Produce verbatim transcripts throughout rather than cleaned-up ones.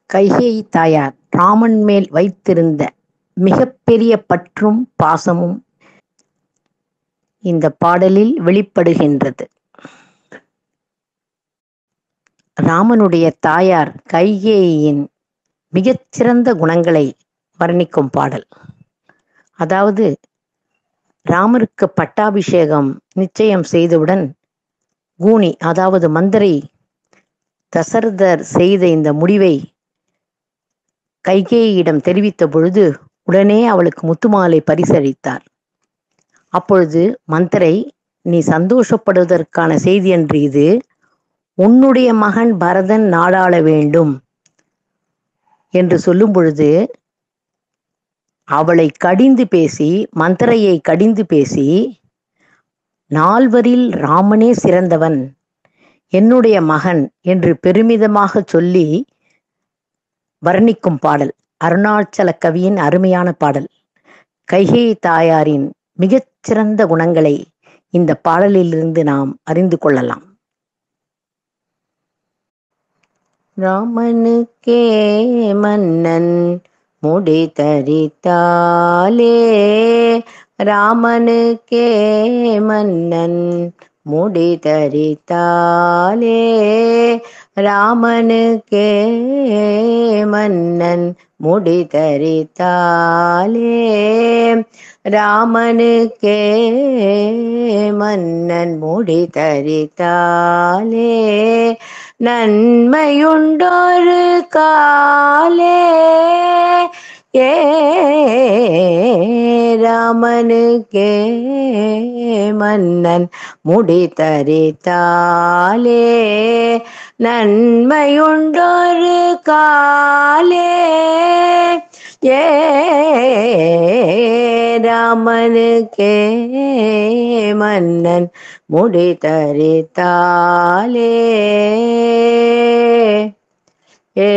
கைகேயி தாயார் ராமன் மேல் வைத்திருந்த மிகப்பெரிய பற்றும் பாசமும் இந்த பாடலில் வெளிப்படுகின்றது. ராமனுடைய தாயார் கைகேயின் மிகச்சிறந்த குணங்களை வர்ணிக்கும் பாடல். அதாவது ராமருக்கு பட்டாபிஷேகம் நிச்சயம் செய்தவுடன் கூனி அதாவது மந்திரி தசரதர் செய்த இந்த முடிவை கைகேயியிடம் தெரிவித்த பொழுது உடனே அவளுக்கு முத்துமாலை பரிசளித்தார். அப்பொழுது மந்திரை, நீ சந்தோஷப்படுவதற்கான செய்தி என்று இது, உன்னுடைய மகன் பரதன் நாடாள வேண்டும் என்று சொல்லும் பொழுது அவளை கடிந்து பேசி மந்திரையை கடிந்து பேசி நால்வரில் ராமனே சிறந்தவன், என்னுடைய மகன் என்று பெருமிதமாக சொல்லி வர்ணிக்கும் பாடல் அருணாச்சல கவியின் அருமையான பாடல். கைகேயி தாயாரின் மிகச்சிறந்த குணங்களை இந்த பாடலிலிருந்து நாம் அறிந்து கொள்ளலாம். ராமனுக்கே மன்னன் முடி தரித்தாலே, ராமனுக்கே மன்னன் முடி தரித்தாலே, ராமனுக்கே மன்னன் முடி தரித்தாலே, ராமனுக்கே மன்னன் முடி தரித்தாலே, நன்மையுண்டொரு காலே, ஏ ராமனுக்கே மன்னன் முடி தரித்தாலே, நன்மையுண்டொரு காலே, ஏ ராமனுக்கே மன்னன் முடி தரித்தாலே, ஏ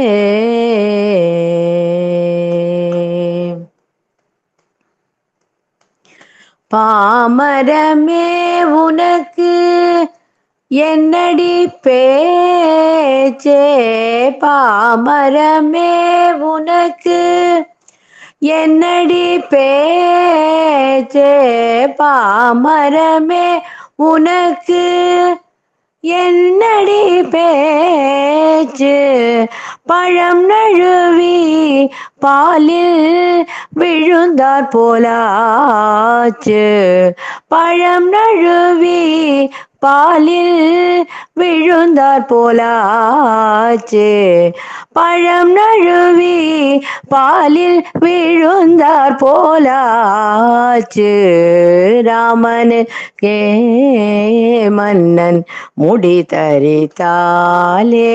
பாமரமே உனக்கு என்னடி பேச்சே, பாமரமே உனக்கு என்னடி பேச்சே, பாமரமே உனக்கு என்னடி பேச்சு, பழம் நழுவி பாலில் விழுந்தார் போலாச்சு, பழம் நழுவி பாலில் விழுந்தார் போலாச்சு, பழம் நழுவி பாலில் விழுந்தார் போலாச்சு, ராமனுக்கே மன்னன் முடி தரித்தாலே,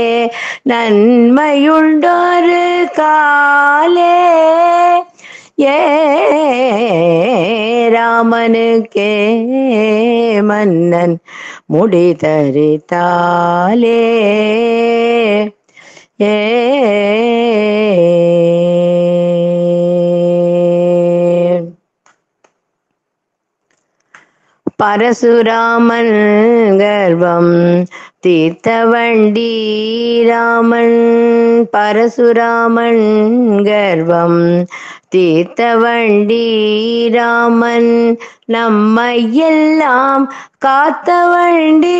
நன்மையுண்டொரு காலே, ஏ ராமனுக்கே மன்னன் முடி தரித்தாலே, ஏ பரசுராமன் கர்வம் தீர்த்தவண்டி ராமன், பரசுராமன் கர்வம் தீர்த்தவண்டி ராமன், நம்மையெல்லாம் காத்தவண்டி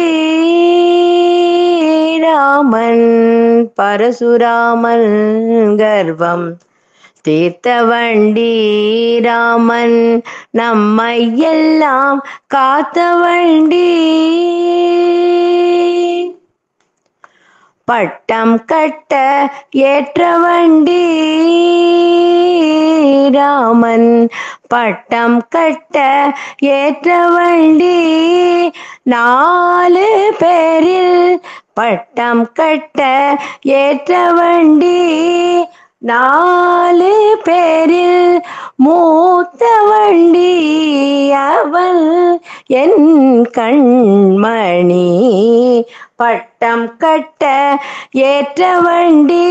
ராமன், பரசுராமன் கர்வம் தீர்த்தவண்டி ராமன், நம்மையெல்லாம் காத்தவண்டி, பட்டம் கட்ட ஏற்றவண்டி ராமன், பட்டம் கட்ட ஏற்றவண்டி, நாலு பேரில் பட்டம் கட்ட ஏற்றவண்டி, நாலு பேரில் மூத்தவண்டி, அவள் என் கண்மணி, பட்டம் கட்ட ஏற்றவண்டி,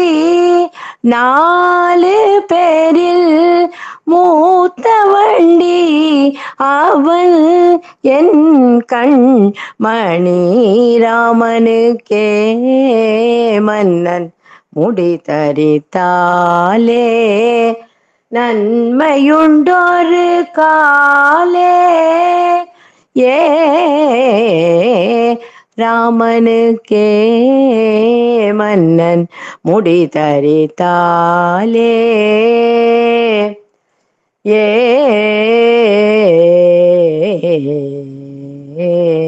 நாலு பேரில் மூத்தவண்டி, அவள் என் கண்மணி, ராமனுக்கே மன்னன் முடி தரித்தாலே நன்மையுண்டொரு காலே. ஏ ராமனுக்கே மன்னன் முடி தரித்தாலே. ஏ